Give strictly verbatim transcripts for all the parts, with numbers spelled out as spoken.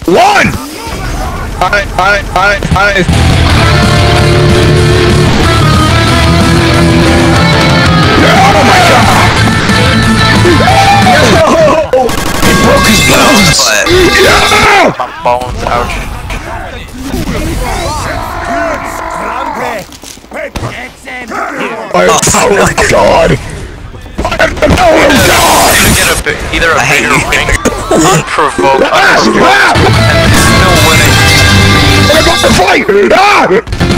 One! Alright, alright, alright, alright. Oh my god! No! He broke his bones! No! My bones, ouch. Oh, oh my god! Oh god! Get a big, either a bigger ring, unprovoked, unprovoked, and still winning. I'm about to fight! Ah!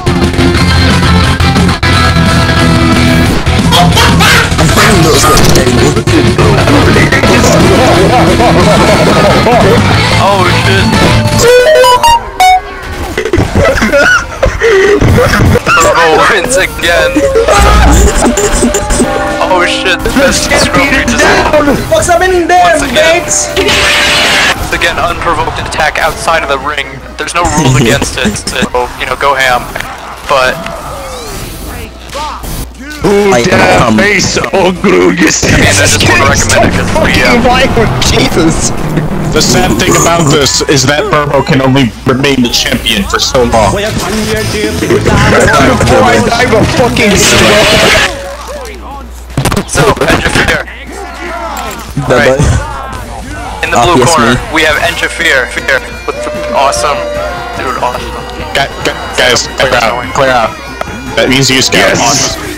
Oh shit! Turbo wins again! Oh shit, this is really just... What's happening there, mates? Once again, unprovoked attack outside of the ring. There's no rules against it, so, you know, go ham. But... Ooh, damn, face so good, you see? I just want to recommend it because we, uh... Jesus! The sad thing about this is that Burbo can only remain the champion for so long. Boy, I'm a fucking So, Enjafir. Right. In the Oh, blue yes, corner, me. we have Enjafir. With the awesome... Dude, awesome. Gu gu guys, clear out, clear out. That means you scout. Yes. Awesome.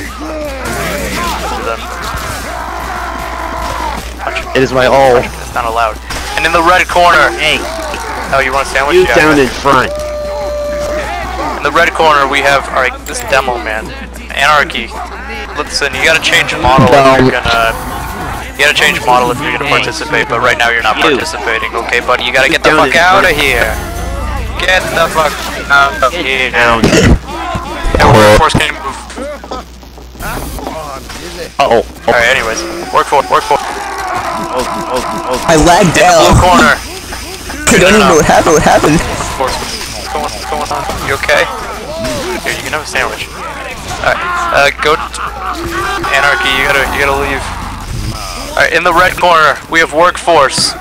It is my all. It's not allowed. And in the red corner... Hey. Oh, you want a sandwich? You Yeah, down okay. in front. In the red corner, we have... Alright, this demo, man. Anarchy. Listen, you gotta change model if you're gonna... You gotta change model if you're gonna participate, but right now you're not participating, okay, buddy? You gotta get the fuck out of here! Get the fuck out of here! Down. Yeah, workforce can move. Uh oh. Alright, anyways. Work for work for Oh, oh, oh. I lagged In the blue out. corner! I don't even know what happened. What happened? Workforce. What's going, what's going on? You okay? Here, you can have a sandwich. Alright, uh, go to Anarchy, you gotta, you gotta leave. Alright, in the red corner, we have Workforce.